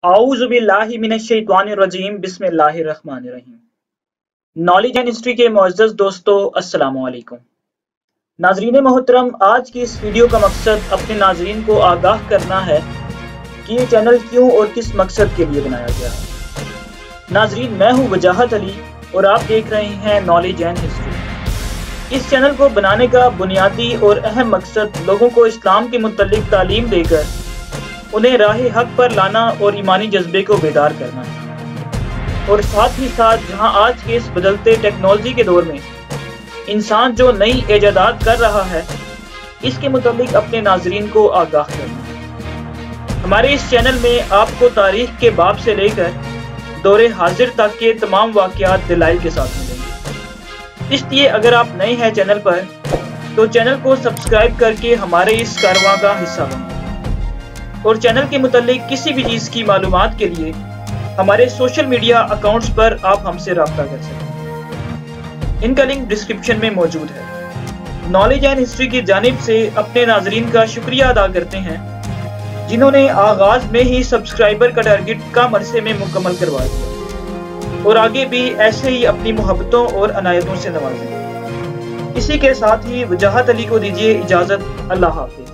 आऊज़ु बिल्लाहि मिनश्शैतानिर्रजीम बिस्मिल्लाहिर्रहमानिर्रहीम। Knowledge and history के मुअज़्ज़ज़ दोस्तों, अस्सलामु अलैकुम। नाज़रीन मोहतरम, आज की इस वीडियो का मकसद अपने नाज़रीन को आगाह करना है कि ये चैनल क्यों और किस मकसद के लिए बनाया गया है। नाज़रीन, मैं हूँ वजाहत अली और आप देख रहे हैं नॉलेज एंड हिस्ट्री। इस चैनल को बनाने का बुनियादी और अहम मकसद लोगों को इस्लाम के मुतल्लिक़ तालीम देकर उन्हें राह हक पर लाना और ईमानी जज्बे को बेदार करना है। और साथ ही साथ जहां आज के इस बदलते टेक्नोलॉजी के दौर में इंसान जो नई इजादात कर रहा है, इसके मुताबिक अपने नाजरीन को आगाह करना है। हमारे इस चैनल में आपको तारीख के बाब से लेकर दौरे हाजिर तक के तमाम वाक़यात दलाइल के साथ मिलेंगे। इसलिए अगर आप नए हैं चैनल पर, तो चैनल को सब्सक्राइब करके हमारे इस कारवां का हिस्सा बनें। और चैनल के मुतालिक किसी भी चीज़ की मालूमात के लिए हमारे सोशल मीडिया अकाउंट्स पर आप हमसे रब्ता कर सकते हैं। इनका लिंक डिस्क्रिप्शन में मौजूद है। नॉलेज एंड हिस्ट्री की जानिब से अपने नाजरीन का शुक्रिया अदा करते हैं जिन्होंने आगाज में ही सब्सक्राइबर का टारगेट कम अरसे में मुकम्मल करवा दिया और आगे भी ऐसे ही अपनी मोहब्बतों और अनायतों से नवाजें। इसी के साथ ही वजाहत अली को दीजिए इजाज़त। अल्लाह हाफ़िज़।